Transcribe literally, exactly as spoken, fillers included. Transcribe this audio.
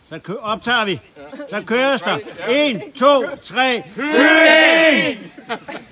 Så kø- optager vi. Så køres der. En, to, tre. Kylling!